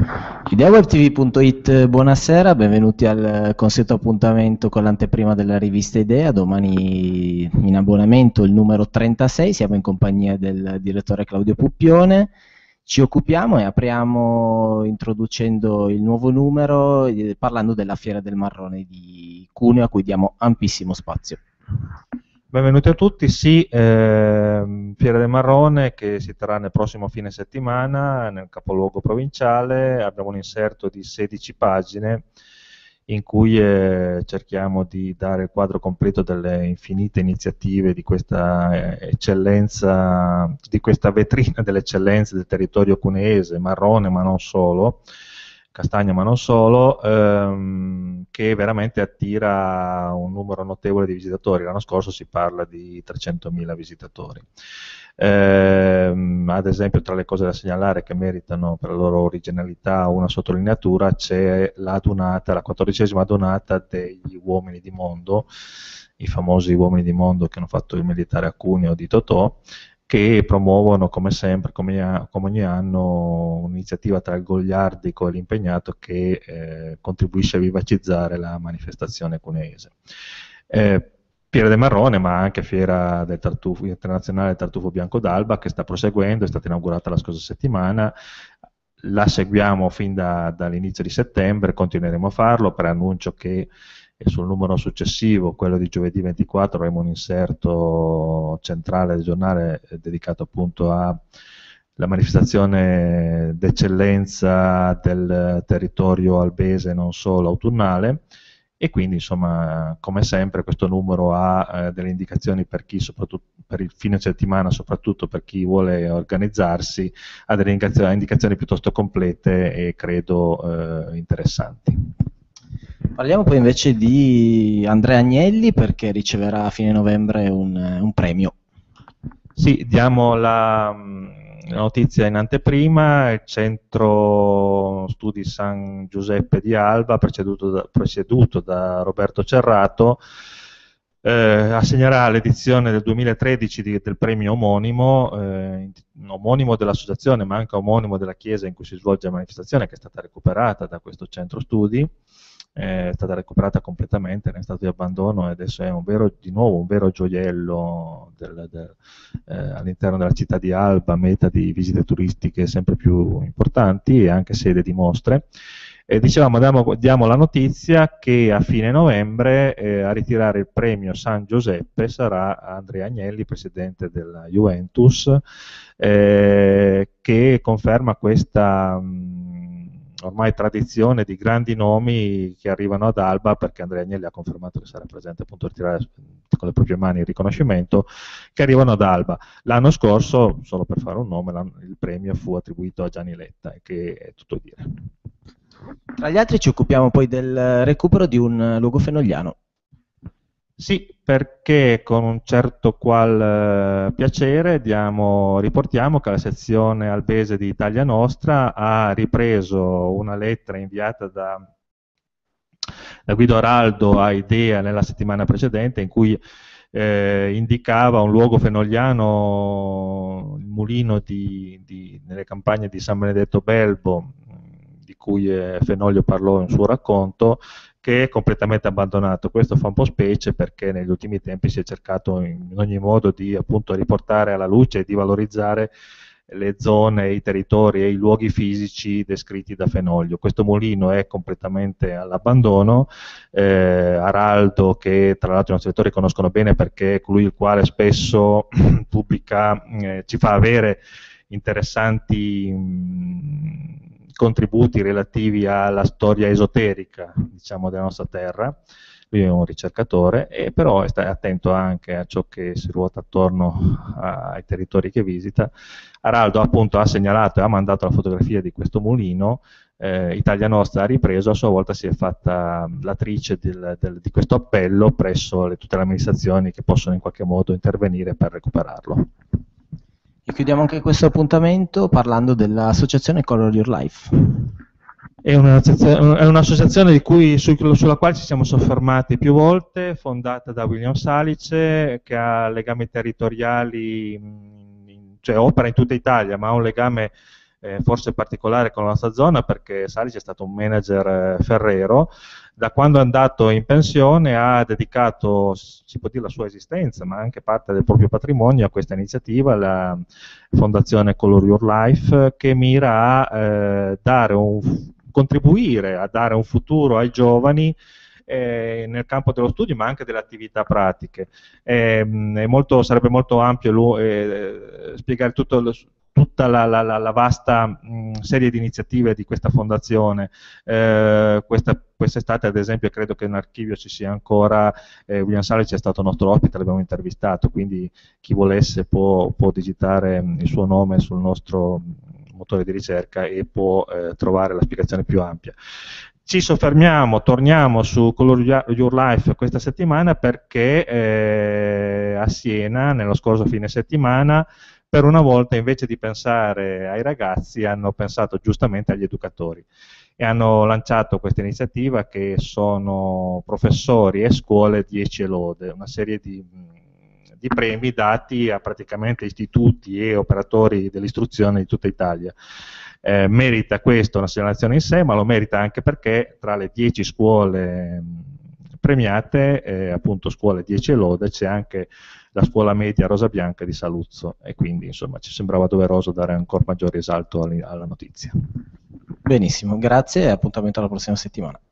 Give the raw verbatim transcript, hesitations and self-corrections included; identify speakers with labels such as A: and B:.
A: Ideaweb punto it, buonasera, benvenuti al consueto appuntamento con l'anteprima della rivista Idea. Domani in abbonamento il numero trentasei, siamo in compagnia del direttore Claudio Puppione. Ci occupiamo e apriamo introducendo il nuovo numero, eh, parlando della Fiera del Marrone di Cuneo, a cui diamo ampissimo spazio.
B: Benvenuti a tutti, sì, ehm, Fiera del Marrone che si terrà nel prossimo fine settimana nel capoluogo provinciale. Abbiamo un inserto di sedici pagine in cui eh, cerchiamo di dare il quadro completo delle infinite iniziative di questa eh, eccellenza, di questa vetrina delle eccellenze del territorio cuneese, marrone ma non solo, castagno ma non solo, ehm, che veramente attira un numero notevole di visitatori. L'anno scorso si parla di trecentomila visitatori. Ehm, ad esempio, tra le cose da segnalare che meritano per la loro originalità una sottolineatura c'è la adunata, la quattordicesima adunata degli uomini di mondo, i famosi uomini di mondo che hanno fatto il militare a Cuneo di Totò, che promuovono come sempre, come, come ogni anno, un'iniziativa tra il goliardico e l'impegnato che eh, contribuisce a vivacizzare la manifestazione cuneese. Eh, Fiera del Marrone, ma anche Fiera del Tartufo, internazionale del Tartufo Bianco d'Alba, che sta proseguendo, è stata inaugurata la scorsa settimana. La seguiamo fin da, dall'inizio di settembre, continueremo a farlo, per annuncio che e sul numero successivo, quello di giovedì ventiquattro, avremo un inserto centrale del giornale dedicato appunto alla manifestazione d'eccellenza del territorio albese, non solo autunnale, e quindi insomma, come sempre, questo numero ha eh, delle indicazioni per chi, soprattutto per il fine settimana, soprattutto per chi vuole organizzarsi, ha delle indicazioni, indicazioni piuttosto complete e credo eh, interessanti.
A: Parliamo poi invece di Andrea Agnelli, perché riceverà a fine novembre un, un premio.
B: Sì, diamo la, la notizia in anteprima. Il Centro Studi San Giuseppe di Alba, preceduto da, presieduto da Roberto Cerrato, eh, assegnerà l'edizione del duemilatredici di, del premio omonimo, eh, omonimo dell'associazione ma anche omonimo della chiesa in cui si svolge la manifestazione, che è stata recuperata da questo Centro Studi. È stata recuperata completamente, era in stato di abbandono e adesso è un vero, di nuovo un vero gioiello del, del, eh, all'interno della città di Alba, meta di visite turistiche sempre più importanti e anche sede di mostre. E dicevamo, diamo, diamo la notizia che a fine novembre eh, a ritirare il premio San Giuseppe sarà Andrea Agnelli, presidente della Juventus, eh, che conferma questa mh, ormai tradizione di grandi nomi che arrivano ad Alba, perché Andrea Agnelli ha confermato che sarà presente appunto a ritirare con le proprie mani il riconoscimento, che arrivano ad Alba. L'anno scorso, solo per fare un nome, il premio fu attribuito a Gianni Letta, che è tutto dire.
A: Tra gli altri ci occupiamo poi del recupero di un luogo fenogliano.
B: Sì, perché con un certo qual eh, piacere diamo, riportiamo che la sezione albese di Italia Nostra ha ripreso una lettera inviata da, da Guido Araldo a Idea nella settimana precedente, in cui eh, indicava un luogo fenogliano, il mulino di, di, nelle campagne di San Benedetto Belbo, di cui eh, Fenoglio parlò in un suo racconto, che è completamente abbandonato. Questo fa un po' specie perché negli ultimi tempi si è cercato in ogni modo di appunto riportare alla luce e di valorizzare le zone, i territori e i luoghi fisici descritti da Fenoglio. Questo mulino è completamente all'abbandono. eh, Araldo, che tra l'altro i nostri lettori conoscono bene perché è colui il quale spesso pubblica, eh, ci fa avere interessanti mh, contributi relativi alla storia esoterica, diciamo, della nostra terra. Lui è un ricercatore, e però sta attento anche a ciò che si ruota attorno ai territori che visita. Araldo appunto ha segnalato e ha mandato la fotografia di questo mulino. eh, Italia Nostra ha ripreso, a sua volta si è fatta l'attrice del, del, di questo appello presso le, tutte le amministrazioni che possono in qualche modo intervenire per recuperarlo.
A: E chiudiamo anche questo appuntamento parlando dell'associazione Color Your Life.
B: È un'associazione di cui, su, sulla quale ci siamo soffermati più volte, fondata da William Salice, che ha legami territoriali, cioè opera in tutta Italia, ma ha un legame eh, forse particolare con la nostra zona, perché Salic è stato un manager eh, ferrero. Da quando è andato in pensione ha dedicato, si può dire, la sua esistenza, ma anche parte del proprio patrimonio a questa iniziativa, la Fondazione Color Your Life, che mira a eh, dare un, contribuire a dare un futuro ai giovani eh, nel campo dello studio, ma anche delle attività pratiche. Eh, è molto, sarebbe molto ampio eh, spiegare tutto lo, tutta la, la, la vasta mh, serie di iniziative di questa fondazione. Eh, questa quest'estate, ad esempio, credo che in archivio ci sia ancora, eh, William Salic è stato nostro ospite, l'abbiamo intervistato, quindi chi volesse può, può digitare il suo nome sul nostro motore di ricerca e può eh, trovare la spiegazione più ampia. Ci soffermiamo, torniamo su Color Your Life questa settimana perché eh, a Siena, nello scorso fine settimana, per una volta invece di pensare ai ragazzi hanno pensato giustamente agli educatori e hanno lanciato questa iniziativa che sono professori e scuole dieci e lode, una serie di, di premi dati a praticamente istituti e operatori dell'istruzione di tutta Italia. Eh, merita questo una segnalazione in sé, ma lo merita anche perché tra le dieci scuole premiate, eh, appunto scuole dieci e lode, c'è anche la scuola media Rosa Bianca di Saluzzo e quindi insomma ci sembrava doveroso dare ancora maggiore risalto alla notizia.
A: Benissimo, grazie e appuntamento alla prossima settimana.